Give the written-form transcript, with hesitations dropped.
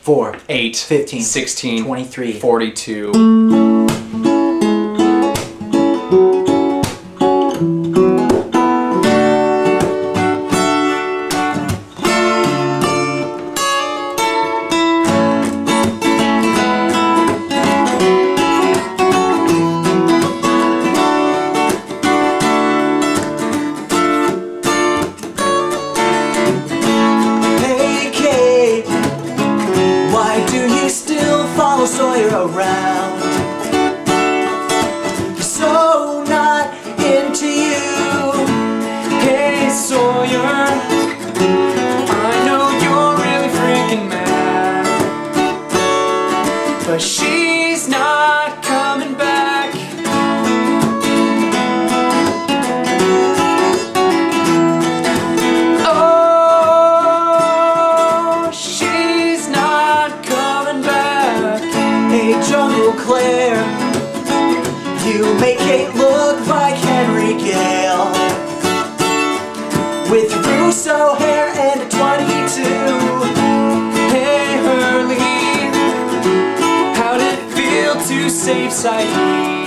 4, 8, 15, 16, 23, 42. Sawyer around, so not into you. Hey Sawyer, I know you're really freaking mad, but she's not coming back. Oh, she's not coming back. Hey Jungle Claire, you make Kate look like Henry Gale, with Russo hair and a 22. Hey Hurley, how did it feel to save Saeed?